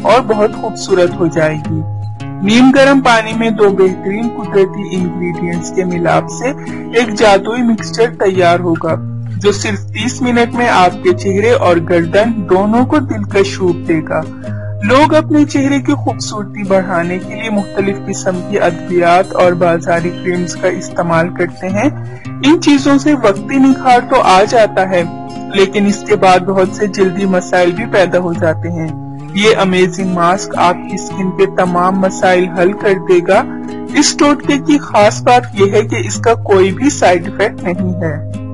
और बहुत खूबसूरत हो जाएगी। नीम गर्म पानी में 2 बेहतरीन कुदरती इंग्रेडिएंट्स के मिलाप से एक जादुई मिक्सचर तैयार होगा जो सिर्फ 30 मिनट में आपके चेहरे और गर्दन दोनों को दिलकश रूप देगा। लोग अपने चेहरे की खूबसूरती बढ़ाने के लिए मुख्तलिफ किस्म की अद्वियात और बाजारी क्रीम्स का इस्तेमाल करते हैं। इन चीजों से वक्ती निखार तो आ जाता है, लेकिन इसके बाद बहुत से जल्दी मसाइल भी पैदा हो जाते हैं। ये अमेजिंग मास्क आपकी स्किन के तमाम मसाइल हल कर देगा। इस टोटके की खास बात यह है कि इसका कोई भी साइड इफेक्ट नहीं है।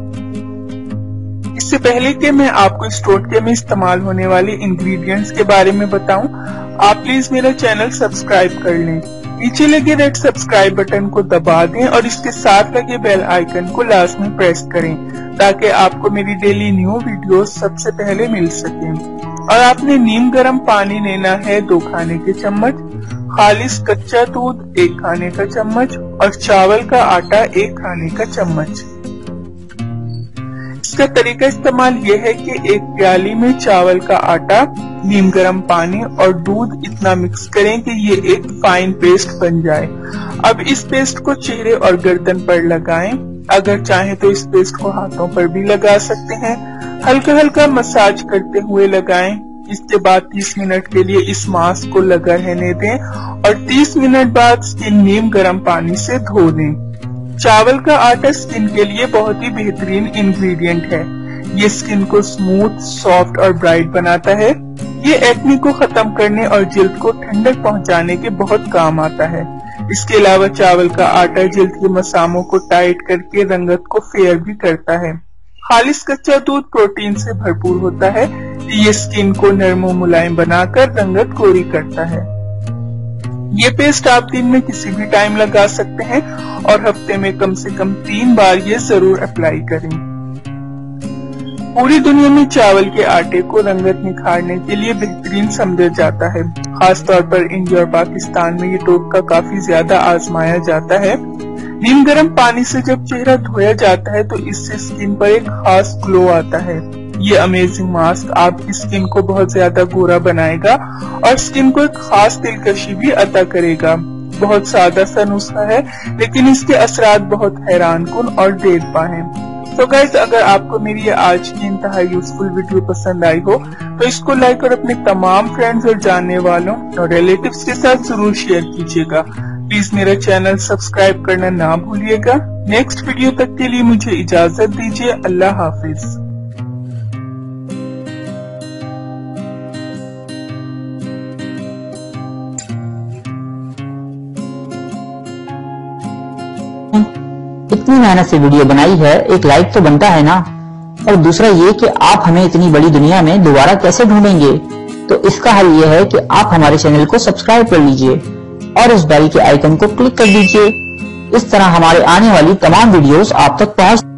इससे पहले कि मैं आपको इस टोटके में इस्तेमाल होने वाले इंग्रेडिएंट्स के बारे में बताऊं, आप प्लीज मेरा चैनल सब्सक्राइब कर लें। नीचे लगे रेड सब्सक्राइब बटन को दबा दें और इसके साथ लगे बेल आइकन को लाजमी प्रेस करें ताकि आपको मेरी डेली न्यू वीडियोस सबसे पहले मिल सके। और आपने नीम गर्म पानी लेना है 2 खाने के चम्मच, खालिस कच्चा दूध 1 खाने का चम्मच और चावल का आटा 1 खाने का चम्मच। इसका तरीका इस्तेमाल यह है कि 1 प्याली में चावल का आटा, नीम गर्म पानी और दूध इतना मिक्स करें कि ये एक फाइन पेस्ट बन जाए। अब इस पेस्ट को चेहरे और गर्दन पर लगाएं। अगर चाहें तो इस पेस्ट को हाथों पर भी लगा सकते हैं। हल्का हल्का मसाज करते हुए लगाएं। इसके बाद 30 मिनट के लिए इस मास्क को लगा रहने दें और 30 मिनट बाद स्किन नीम गर्म पानी से धो दें। चावल का आटा स्किन के लिए बहुत ही बेहतरीन इंग्रेडिएंट है। ये स्किन को स्मूथ, सॉफ्ट और ब्राइट बनाता है। ये एक्ने को खत्म करने और जल्द को ठंडक पहुंचाने के बहुत काम आता है। इसके अलावा चावल का आटा जल्द के मसामों को टाइट करके रंगत को फेयर भी करता है। खालिस कच्चा दूध प्रोटीन से भरपूर होता है। ये स्किन को नरम और मुलायम बनाकर रंगत गोरी करता है। ये पेस्ट आप दिन में किसी भी टाइम लगा सकते हैं और हफ्ते में कम से कम 3 बार ये जरूर अप्लाई करें। पूरी दुनिया में चावल के आटे को रंगत निखारने के लिए बेहतरीन समझा जाता है। खास तौर पर इंडिया और पाकिस्तान में ये टोटका काफी ज्यादा आजमाया जाता है। नीम गर्म पानी से जब चेहरा धोया जाता है तो इससे स्किन पर एक खास ग्लो आता है। ये अमेजिंग मास्क आपकी स्किन को बहुत ज्यादा गोरा बनाएगा और स्किन को एक खास दिलकशी भी अता करेगा। बहुत सादा सा नुस्खा है, लेकिन इसके असरात बहुत हैरानकुन और देरपा हैं। तो गाइस, अगर आपको मेरी ये आज की इंतहा यूजफुल वीडियो पसंद आई हो तो इसको लाइक और अपने तमाम फ्रेंड्स और जानने वालों और रिलेटिव्स के साथ जरूर शेयर कीजिएगा। प्लीज मेरा चैनल सब्सक्राइब करना ना भूलिएगा। नेक्स्ट वीडियो तक के लिए मुझे इजाजत दीजिए। अल्लाह हाफिज। इतनी मेहनत से वीडियो बनाई है, एक लाइक तो बनता है ना। और दूसरा ये कि आप हमें इतनी बड़ी दुनिया में दोबारा कैसे ढूंढेंगे, तो इसका हल ये है कि आप हमारे चैनल को सब्सक्राइब कर लीजिए और इस बेल के आइकन को क्लिक कर दीजिए। इस तरह हमारे आने वाली तमाम वीडियोस आप तक पहुंच